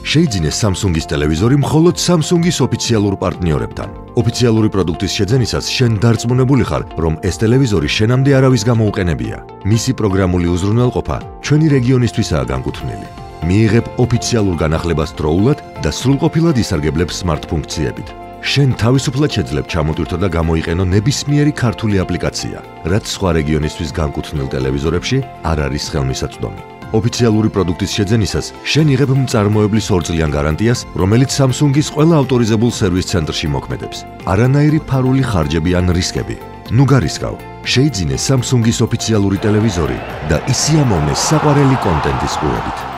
შეიძინე Samsung-ის ტელევიზორი მხოლოდ Samsung-ის ოფიციალურ პარტნიორებთან. ოფიციალური პროდუქტის შეძენისას შენ დარწმუნებული ხარ, რომ ეს ტელევიზორი შენამდე არავის გამოუყენებია. მისი პროგრამული უზრუნველყოფა ჩვენი რეგიონისთვისაა განკუთვნილი. მიიღებ ოფიციალურ განახლებას დროულად და სრულყოფილად ისარგებლებ smart ფუნქციებით. შენ თავისუფლად შეძლებ ჩამოტვირთო და გამოიყენო ნებისმიერი ქართული აპლიკაცია, რაც სხვა რეგიონისთვის განკუთვნილ ტელევიზორებში არ არის ხელმისაწვდომი. ოფიციალური პროდუქტის შეძენისას შენ იღებ მწარმოებლის 2 წლიან გარანტიას, რომელიც Samsung-ის ყველა ავტორიზებულ სერვის ცენტრში მოქმედებს. არანაირი ფარული ხარჯები ან რისკები. ნუ გარისკავ, შეიძინე Samsung-ის ოფიციალური ტელევიზორი და ისიამოვნე საყვარელი კონტენტის ყურებით.